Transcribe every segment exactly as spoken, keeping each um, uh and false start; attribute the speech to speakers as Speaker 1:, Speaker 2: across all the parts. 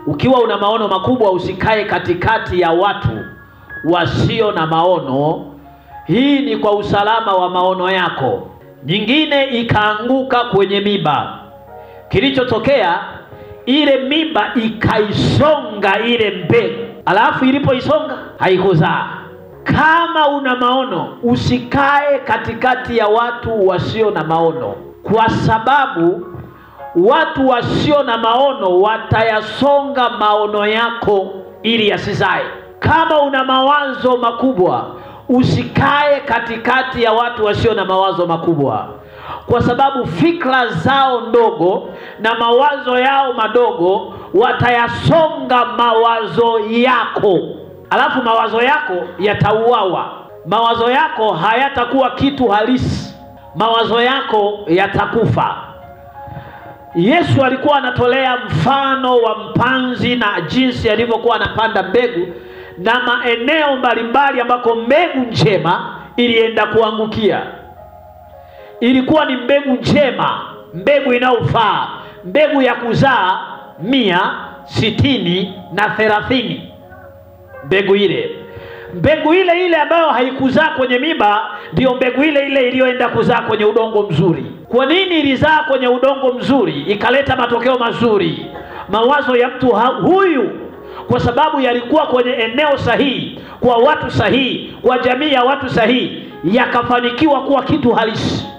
Speaker 1: Ukiwa una maono makubwa, usikae katikati ya watu wasio na maono. Hii ni kwa usalama wa maono yako. Nyingine ikaanguka kwenye miba. Kilichotokea, ile miba ikaisonga ile mbegu. Alafu ilipoisonga haikuzaa. Kama una maono, usikae katikati ya watu wasio na maono, kwa sababu watu wasio na maono watayasonga maono yako ili yasizae. Kama una mawazo makubwa, usikae katikati ya watu wasio na mawazo makubwa, kwa sababu fikra zao ndogo na mawazo yao madogo watayasonga mawazo yako. Alafu mawazo yako yatauawa. Mawazo yako hayatakuwa kitu halisi. Mawazo yako yatakufa. Yesu alikuwa anatolea mfano wa mpanzi na jinsi alivyokuwa anapanda mbegu na maeneo mbalimbali ambako mbegu njema ilienda kuangukia. Ilikuwa ni mbegu njema, mbegu inayofaa, mbegu ya kuzaa mia, sitini na thelathini. Mbegu ile, mbegu ile ile ambayo haikuzaa kwenye miba, ndio mbegu ile ile iliyoenda kuzaa kwenye udongo mzuri. Kwa nini ilizaa kwenye udongo mzuri ikaleta matokeo mazuri? Mawazo ya mtu huyu, kwa sababu yalikuwa kwenye eneo sahihi, kwa watu sahihi, kwa jamii ya watu sahihi, yakafanikiwa kuwa kitu halisi.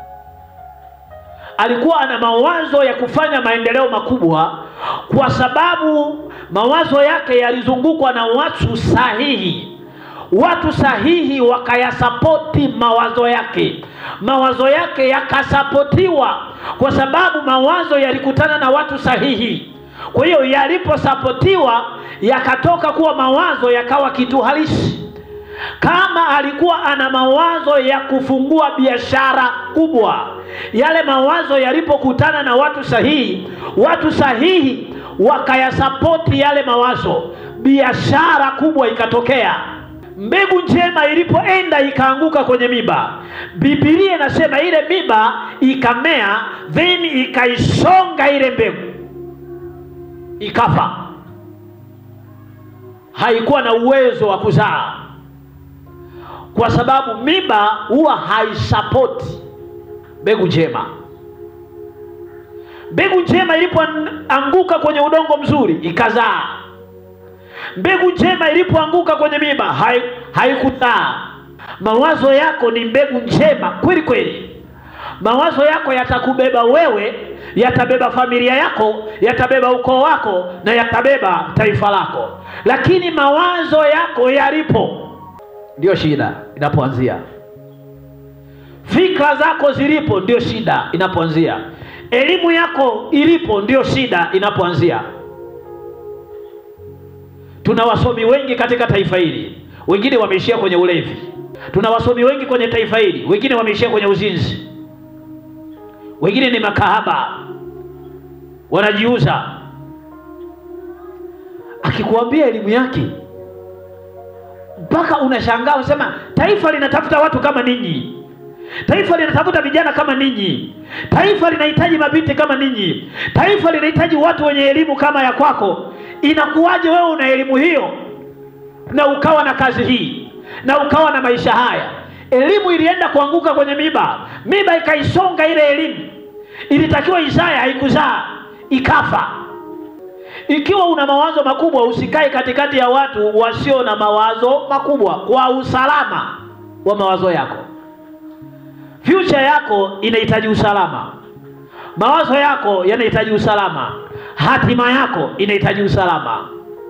Speaker 1: Alikuwa ana mawazo ya kufanya maendeleo makubwa, kwa sababu mawazo yake yalizungukwa na watu sahihi. Watu sahihi wakayasapoti mawazo yake. Mawazo yake yakasapotiwa kwa sababu mawazo yalikutana na watu sahihi. Kwa hiyo yaliposapotiwa, yakatoka kuwa mawazo yakawa kitu halisi. Kama alikuwa ana mawazo ya kufungua biashara kubwa, yale mawazo yalipokutana na watu sahihi, watu sahihi wakayasapoti yale mawazo, biashara kubwa ikatokea. Mbegu njema ilipoenda ikaanguka kwenye miba, Biblia inasema ile miba ikamea, then ikaisonga ile mbegu, ikafa. Haikuwa na uwezo wa kuzaa, kwa sababu miba huwa haisapoti mbegu njema. Mbegu njema ilipoanguka kwenye udongo mzuri ikazaa. Mbegu njema ilipoanguka kwenye miba haikuzaa. Mawazo yako ni mbegu njema kweli kweli. Mawazo yako yatakubeba wewe, yatabeba familia yako, yatabeba ukoo wako, na yatabeba taifa lako. Lakini mawazo yako yalipo, ndio shida inapoanzia. Fikra zako zilipo, ndio shida inapoanzia. Elimu yako ilipo, ndio shida inapoanzia. Tuna wasomi wengi katika taifa hili, wengine wameishia kwenye ulevi. Tuna wasomi wengi kwenye taifa hili, wengine wameishia kwenye uzinzi. Wengine ni makahaba, wanajiuza. Akikuambia elimu yake, mpaka unashangaa, unasema taifa linatafuta watu kama ninyi. Taifa linatafuta vijana kama ninyi. Taifa linahitaji mabinti kama ninyi. Taifa linahitaji watu wenye elimu kama ya kwako. Inakuwaje wewe una elimu hiyo na ukawa na kazi hii na ukawa na maisha haya? Elimu ilienda kuanguka kwenye miba. Miba ikaisonga ile elimu. Ilitakiwa izae, haikuzaa, ikafa. Ikiwa una mawazo makubwa, usikae katikati ya watu wasio na mawazo makubwa, kwa usalama wa mawazo yako. Future yako inahitaji usalama. Mawazo yako yanahitaji usalama. Hatima yako inahitaji usalama.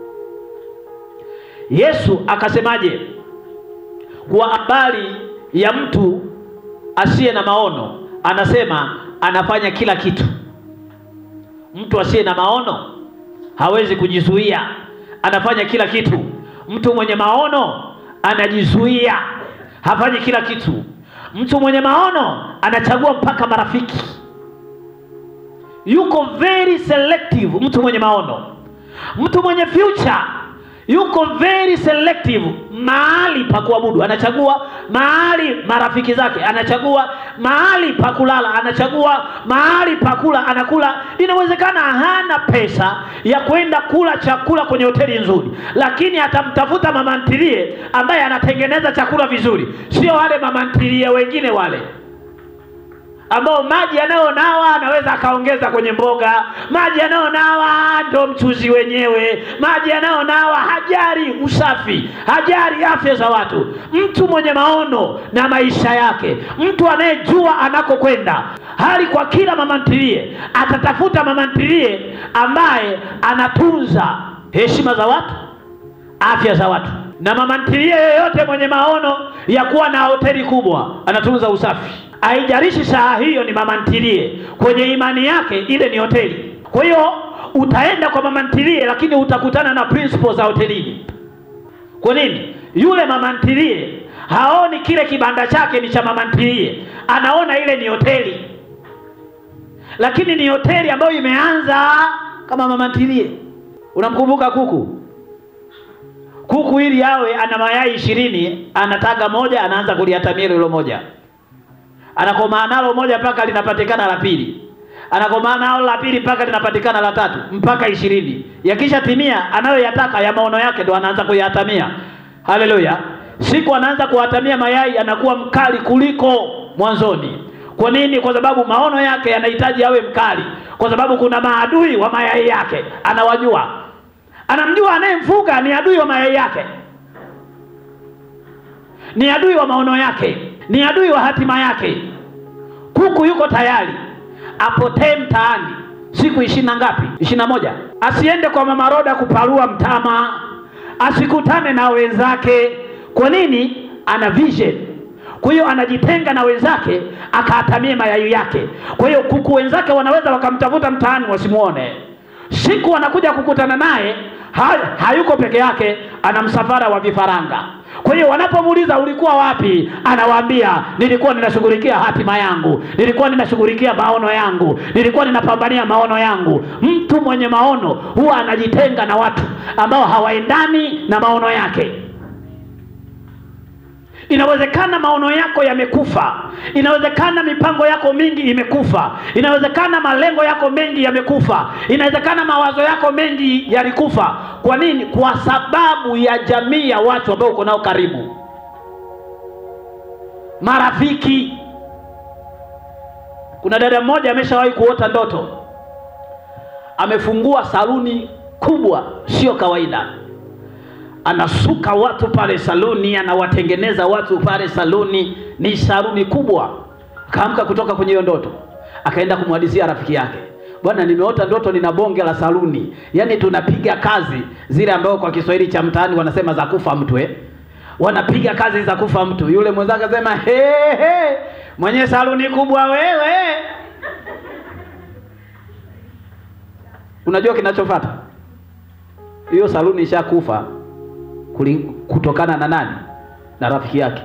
Speaker 1: Yesu akasemaje kwa habari ya mtu asiye na maono? Anasema anafanya kila kitu. Mtu asiye na maono hawezi kujizuia, anafanya kila kitu. Mtu mwenye maono anajizuia, hafanyi kila kitu. Mtu mwenye maono anachagua mpaka marafiki. Yuko very selective mtu mwenye maono. Mtu mwenye future yuko very selective mahali pa kuabudu, anachagua mahali marafiki zake, anachagua mahali pa kulala, anachagua mahali pa kula, anakula. Inawezekana hana pesa ya kwenda kula chakula kwenye hoteli nzuri, lakini atamtafuta mama ntilie ambaye anatengeneza chakula vizuri, sio wale mama ntilie wengine wale ambao maji yanayonawa anaweza akaongeza kwenye mboga, maji yanayonawa ndo mchuzi wenyewe, maji yanayonawa hajari usafi, hajari afya za watu. Mtu mwenye maono na maisha yake, mtu anayejua anakokwenda, hali kwa kila mama ntilie atatafuta mama ntilie ambaye anatunza heshima za watu, afya za watu. Na mama ntilie yoyote mwenye maono ya kuwa na hoteli kubwa anatunza usafi. Haijalishi saa hiyo ni mama ntilie, kwenye imani yake ile ni hoteli. Kwa hiyo utaenda kwa mama ntilie lakini utakutana na principles za hotelini. Kwa nini? Yule mama ntilie haoni kile kibanda chake ni cha mama ntilie, anaona ile ni hoteli. Lakini ni hoteli ambayo imeanza kama mama ntilie. Unamkumbuka kuku? Kuku ili awe ana mayai ishirini, anataga moja, anaanza kuliatamia hilo moja. Anakomaa nalo moja mpaka linapatikana la pili. Anakomaa nalo la pili mpaka linapatikana la tatu, mpaka ishirini. Yakisha timia anayoyataka ya maono yake ndo anaanza kuyatamia. Haleluya. Siku anaanza kuatamia mayai anakuwa mkali kuliko mwanzoni. Kwa nini? Kwa sababu maono yake yanahitaji awe mkali. Kwa sababu kuna maadui wa mayai yake, anawajua. Anamjua anayemfuga ni adui wa mayai yake, ni adui wa maono yake, ni adui wa hatima yake. Kuku yuko tayari apotee mtaani siku ishirini na ngapi? ishirini na moja. Asiende kwa mama Roda kuparua mtama, asikutane na wenzake. Kwa nini? Ana vision. Kwa hiyo anajitenga na wenzake akaatamie mayai yake. Kwa hiyo kuku wenzake wanaweza wakamtafuta mtaani wasimuone. Siku wanakuja kukutana naye hayuko peke yake, ana msafara wa vifaranga. Kwa hiyo wanapomuuliza ulikuwa wapi, anawaambia nilikuwa ninashughulikia hatima yangu, nilikuwa ninashughulikia maono yangu, nilikuwa ninapambania maono yangu. Mtu mwenye maono huwa anajitenga na watu ambao hawaendani na maono yake. Inawezekana maono yako yamekufa, inawezekana mipango yako mingi imekufa, inawezekana malengo yako mengi yamekufa, inawezekana mawazo yako mengi yalikufa. Kwa nini? Kwa sababu ya jamii ya watu ambao uko nao karibu, marafiki. Kuna dada mmoja ameshawahi kuota ndoto, amefungua saluni kubwa sio kawaida, anasuka watu pale saluni, anawatengeneza watu pale saluni, ni saluni kubwa. Akaamka kutoka kwenye hiyo ndoto, akaenda kumhadithia rafiki yake, bwana nimeota ndoto nina bonge la saluni, yani tunapiga kazi zile ambao kwa Kiswahili cha mtaani wanasema za kufa mtu eh. Wanapiga kazi za kufa mtu. Yule mwenzake akasema he he, mwenye saluni kubwa wewe. Unajua kinachofuata? Hiyo saluni ishakufa kutokana na nani? Na rafiki yake.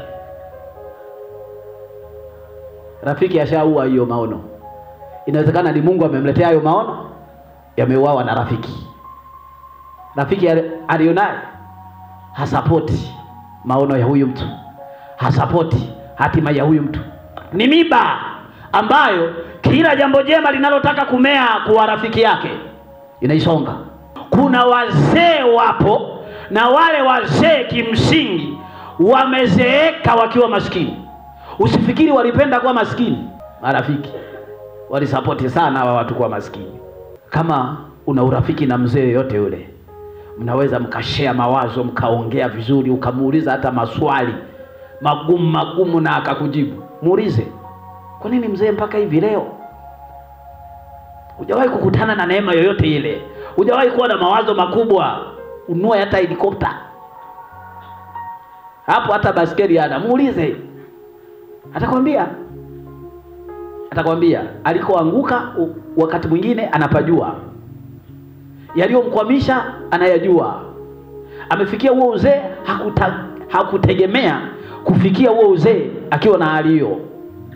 Speaker 1: Rafiki ashaua hiyo maono. Inawezekana ni Mungu amemletea hayo maono, yameuawa na rafiki. Rafiki alionaye hasapoti maono ya huyu mtu, hasapoti hatima ya huyu mtu. Ni miba ambayo kila jambo jema linalotaka kumea kwa rafiki yake inaisonga. Kuna wazee wapo, na wale wazee kimsingi wamezeeka wakiwa maskini. Usifikiri walipenda kuwa maskini. Marafiki walisapoti sana hawa watu kuwa maskini. Kama una urafiki na mzee yote yule, mnaweza mkashare mawazo, mkaongea vizuri, ukamuuliza hata maswali magumu magumu na akakujibu. Muulize, kwa nini mzee mpaka hivi leo hujawahi kukutana na neema yoyote ile? Hujawahi kuwa na mawazo makubwa, ununue hata helikopta hapo, hata baskeli ana. Muulize, atakwambia atakwambia alikoanguka wakati mwingine anapajua, yaliyomkwamisha anayajua. Amefikia huo uzee, hakuta, hakutegemea kufikia huo uzee akiwa na hali hiyo.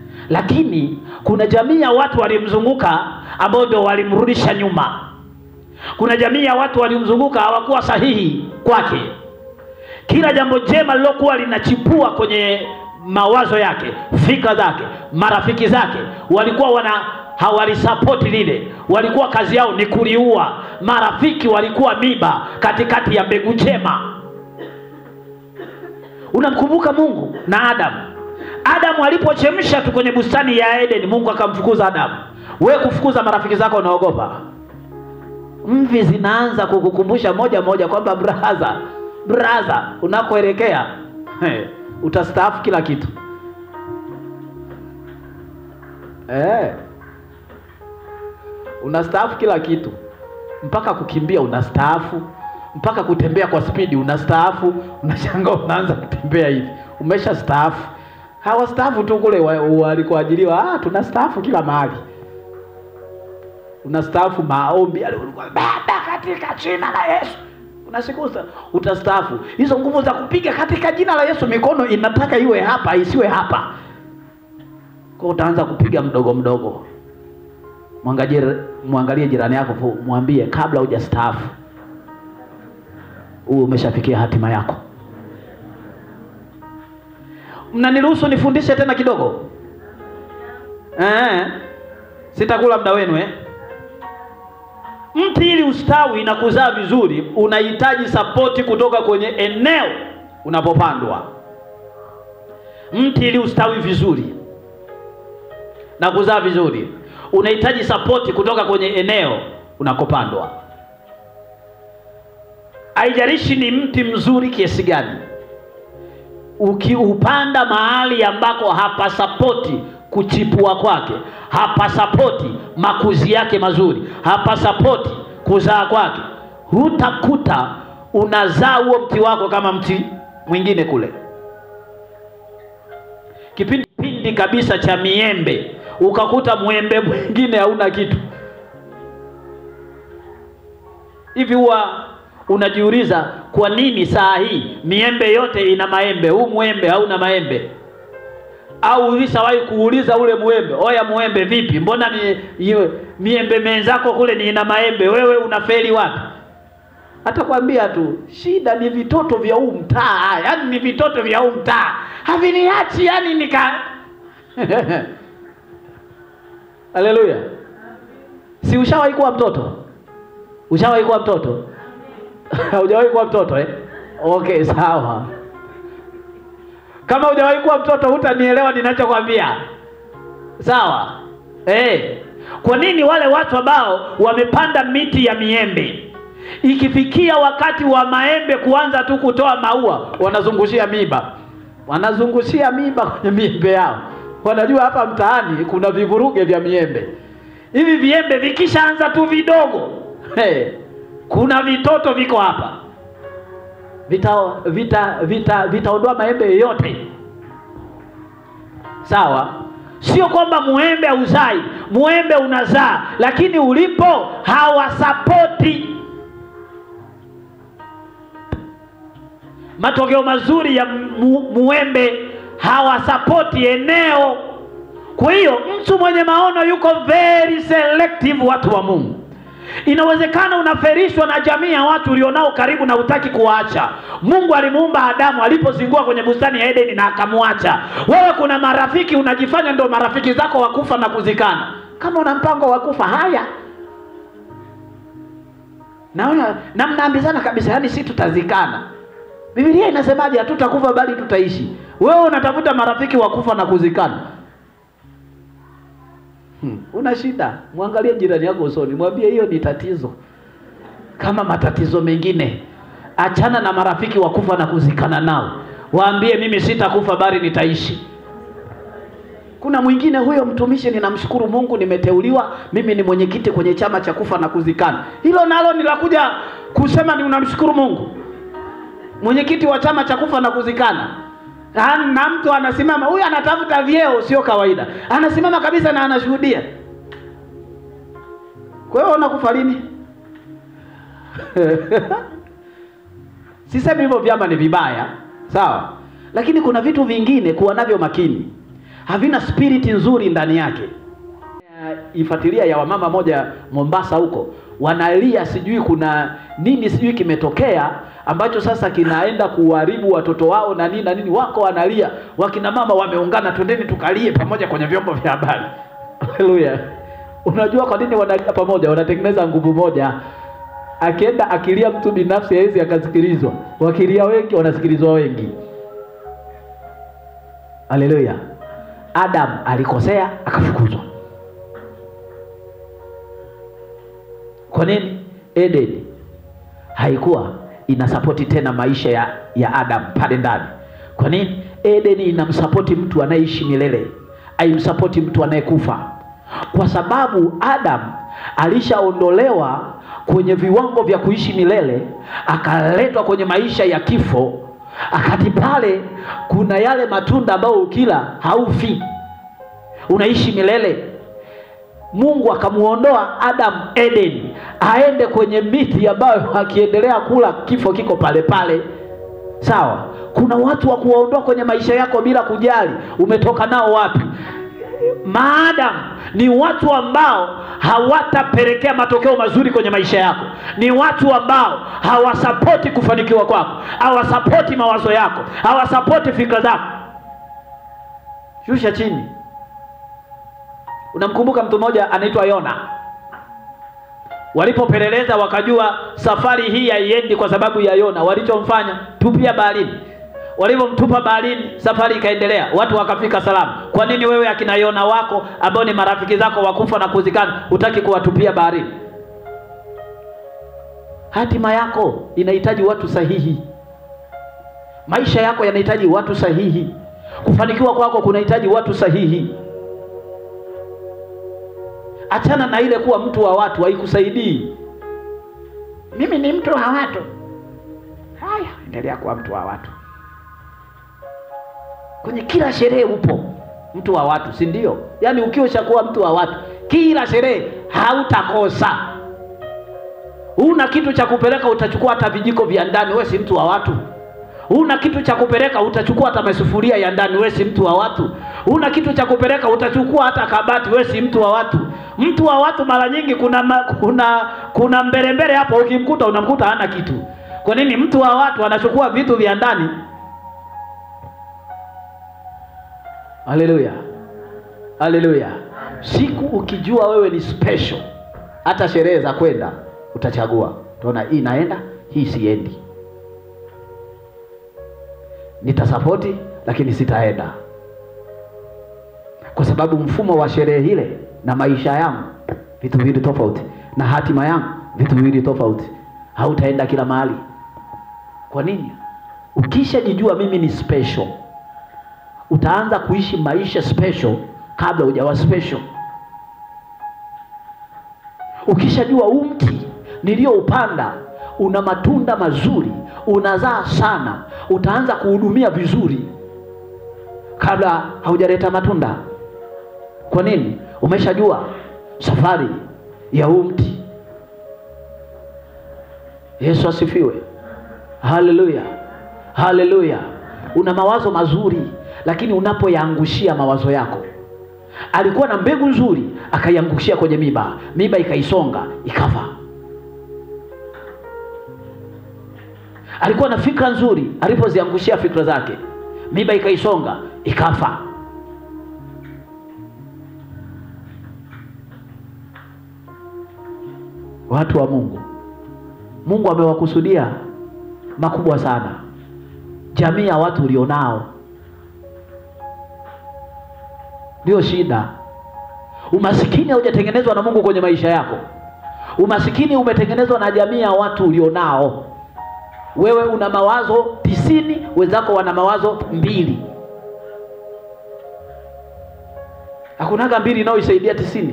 Speaker 1: Lakini kuna jamii ya watu walimzunguka ambao ndio walimrudisha nyuma. Kuna jamii ya watu walimzunguka hawakuwa sahihi kwake. Kila jambo jema lilokuwa linachipua kwenye mawazo yake, fikra zake, marafiki zake, walikuwa wana hawalisapoti lile. Walikuwa kazi yao ni kuliua. Marafiki walikuwa miba katikati ya mbegu njema. Unamkumbuka Mungu na Adamu. Adamu alipochemsha tu kwenye bustani ya Eden, Mungu akamfukuza Adamu. Wewe kufukuza marafiki zako unaogopa. Mvi zinaanza kukukumbusha moja moja kwamba braza, braza unakoelekea hey, utastaafu kila kitu. Eh. Unastaafu kila kitu. Mpaka kukimbia unastaafu, mpaka kutembea kwa spidi unastaafu. Unashangaa unaanza kutembea hivi, umesha staafu. Hawastaafu tu kule walikoajiriwa, ah tunastaafu kila mahali. Unastaafu maombi yale ulikuwa Baba katika jina la Yesu. Unasikuza utastaafu. Hizo nguvu za kupiga katika jina la Yesu, mikono inataka iwe hapa isiwe hapa. Kwa utaanza kupiga mdogo mdogo. Mwangalie muangalie jirani yako, mwambie kabla hujastaafu uwe umeshafikia hatima yako. Mnaniruhusu nifundishe tena kidogo? Eh. Sitakula muda wenu eh. Mti ili ustawi na kuzaa vizuri unahitaji sapoti kutoka kwenye eneo unapopandwa. Mti ili ustawi vizuri na kuzaa vizuri unahitaji sapoti kutoka kwenye eneo unakopandwa. Haijalishi ni mti mzuri kiasi gani, ukiupanda mahali ambako hapa sapoti kuchipua kwake, hapa sapoti makuzi yake mazuri, hapa sapoti kuzaa kwake, hutakuta unazaa huo mti wako kama mti mwingine kule. Kipindi pindi kabisa cha miembe, ukakuta mwembe mwingine hauna kitu. Hivi huwa unajiuliza kwa nini saa hii miembe yote ina maembe, huu mwembe hauna maembe? Au ulishawahi kuuliza ule mwembe, oya mwembe vipi, mbona mi, miembe menzako kule ni ina maembe, wewe unafeli wapi? Atakwambia tu shida ni vitoto vya huu mtaa, yani ni vitoto vya huu mtaa haviniachi, yani nika Haleluya. Si ushawahi kuwa mtoto? Ushawahi kuwa mtoto? Hujawahi kuwa mtoto eh? Okay, sawa. Kama hujawahi kuwa mtoto hutanielewa ninachokwambia. Sawa? Eh. Kwa nini wale watu ambao wamepanda miti ya miembe, ikifikia wakati wa maembe kuanza tu kutoa maua, wanazungushia miba? Wanazungushia miba kwenye miembe yao. Wanajua hapa mtaani kuna vivuruge vya miembe. Hivi viembe vikishaanza tu vidogo, hey, kuna vitoto viko hapa. Vita vita vita vitaondoa maembe yote. Sawa? Sio kwamba muembe hauzai, muembe unazaa, lakini ulipo hawasapoti. Matokeo mazuri ya mu, muembe hawasapoti eneo. Kwa hiyo mtu mwenye maono yuko very selective, watu wa Mungu. Inawezekana unaferishwa na jamii ya watu ulionao karibu na hutaki kuacha. Mungu alimuumba Adamu alipozingua kwenye bustani ya Edeni na akamwacha. Wewe kuna marafiki unajifanya ndio marafiki zako wakufa na kuzikana. Kama una mpango wa kufa, haya. Naona na mnaambizana kabisa, yani si tutazikana. Biblia inasemaje? Hatutakufa bali tutaishi. Wewe unatafuta marafiki wa kufa na kuzikana. Hmm. Una shida, muangalie jirani yako usoni, mwambie hiyo ni tatizo kama matatizo mengine. Achana na marafiki wa kufa na kuzikana nao. Waambie mimi sitakufa bali nitaishi. Kuna mwingine, huyo mtumishi ninamshukuru Mungu nimeteuliwa, mimi ni mwenyekiti kwenye chama cha kufa na kuzikana. Hilo nalo ni la kuja kusema ni unamshukuru Mungu. Mwenyekiti wa chama cha kufa na kuzikana. Na mtu anasimama, huyu anatafuta vyeo sio kawaida. Anasimama kabisa na anashuhudia. Kwa hiyo unakufa lini? Sisemi hivyo vyama ni vibaya, sawa? Lakini kuna vitu vingine kuwa navyo makini. Havina spirit nzuri ndani yake. Ifuatilia ya wamama moja Mombasa huko. wanalia, sijui kuna nini, sijui kimetokea ambacho sasa kinaenda kuharibu watoto wao na nini na nini, wako wanalia, wakina mama wameungana, twendeni tukalie pamoja kwenye vyombo vya habari. Haleluya. Unajua kwa nini wanalia pamoja? Wanatengeneza nguvu moja. Akienda akilia mtu binafsi hawezi akasikilizwa, wakilia wengi wanasikilizwa wengi. Haleluya. Adam alikosea akafukuzwa. Kwa nini? Eden haikuwa inasapoti tena maisha ya, ya Adam pale ndani. Kwa nini? Eden inamsapoti mtu anayeishi milele, haimsapoti mtu anayekufa. Kwa sababu Adam alishaondolewa kwenye viwango vya kuishi milele, akaletwa kwenye maisha ya kifo. Akati pale kuna yale matunda ambayo ukila haufi, unaishi milele. Mungu akamuondoa Adam Eden, aende kwenye miti ambayo akiendelea kula kifo kiko pale pale. Sawa? Kuna watu wa kuwaondoa kwenye maisha yako bila kujali umetoka nao wapi. Maadamu ni watu ambao hawatapelekea matokeo mazuri kwenye maisha yako, ni watu ambao hawasapoti kufanikiwa kwako, hawasapoti mawazo yako, hawasapoti fikra zako. Shusha chini. Unamkumbuka mtu mmoja anaitwa Yona? Walipopeleleza wakajua safari hii haiendi kwa sababu ya Yona, walichomfanya tupia baharini. Walipomtupa baharini, safari ikaendelea, watu wakafika salama. Kwa nini wewe akina Yona wako ambao ni marafiki zako wakufa na kuzikana hutaki kuwatupia baharini? Hatima yako inahitaji watu sahihi. Maisha yako yanahitaji watu sahihi. Kufanikiwa kwako kunahitaji watu sahihi. Achana na ile kuwa mtu wa watu, haikusaidii. Mimi ni mtu wa watu. Haya, endelea kuwa mtu wa watu. Kwenye kila sherehe upo mtu wa watu, si ndio? Yaani ukiwa shakuwa mtu wa watu, kila sherehe hautakosa. Una kitu cha kupeleka utachukua hata vijiko vya ndani, wewe si mtu wa watu. Una kitu cha kupeleka utachukua hata masufuria ya ndani, wewe si mtu wa watu. Una kitu cha kupeleka utachukua hata kabati, wewe si mtu wa watu. Mtu wa watu mara nyingi kuna kuna kuna mbele mbele hapo, ukimkuta unamkuta hana kitu. Kwa nini? Mtu wa watu anachukua vitu vya ndani. Haleluya. Haleluya. Siku ukijua wewe ni special, hata sherehe za kwenda utachagua. Tuona hii naenda, hii siendi. Nitasapoti lakini sitaenda. Kwa sababu mfumo wa sherehe ile na maisha yangu vitu viwili tofauti, na hatima yangu vitu viwili tofauti. Hautaenda kila mahali. Kwa nini? Ukishajijua mimi ni special, utaanza kuishi maisha special kabla hujawa special. Ukishajua huu mti nilioupanda una matunda mazuri, unazaa sana, utaanza kuhudumia vizuri kabla haujaleta matunda. Kwa nini? Umeshajua safari ya huu mti. Yesu asifiwe. Haleluya. Haleluya. Una mawazo mazuri, lakini unapoyaangushia mawazo yako. Alikuwa na mbegu nzuri, akaiangushia kwenye miba, miba ikaisonga, ikafa. Alikuwa na fikra nzuri, alipoziangushia fikra zake, miba ikaisonga, ikafa. Watu wa Mungu, Mungu amewakusudia makubwa sana. Jamii ya watu ulionao ndio shida. Umasikini haujatengenezwa na Mungu kwenye maisha yako. Umasikini umetengenezwa na jamii ya watu ulionao. Wewe una mawazo tisini, wenzako wana mawazo mbili. Hakunaga mbili inayoisaidia tisini.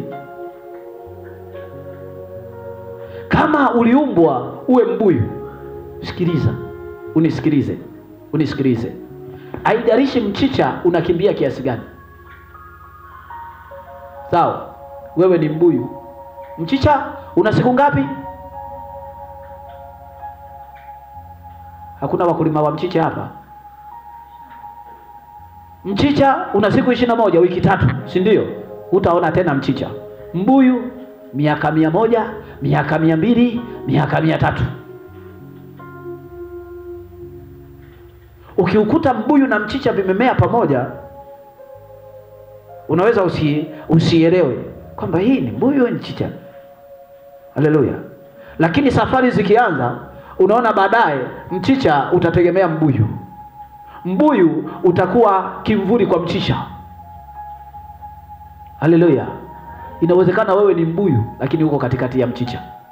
Speaker 1: Kama uliumbwa uwe mbuyu, sikiliza, unisikilize, unisikilize. Haijalishi mchicha unakimbia kiasi gani. Sawa? Wewe ni mbuyu. Mchicha una siku ngapi? Hakuna wakulima wa mchicha hapa. Mchicha una siku ishirini na moja, wiki tatu, si ndio? Utaona tena mchicha. Mbuyu miaka mia moja, miaka mia mbili, miaka mia tatu. Ukiukuta mbuyu na mchicha vimemea pamoja, unaweza usi, usielewe kwamba hii ni mbuyu ni mchicha. Haleluya. Lakini safari zikianza, unaona baadaye mchicha utategemea mbuyu. Mbuyu utakuwa kimvuli kwa mchicha. Haleluya. Inawezekana wewe ni mbuyu lakini uko katikati ya mchicha.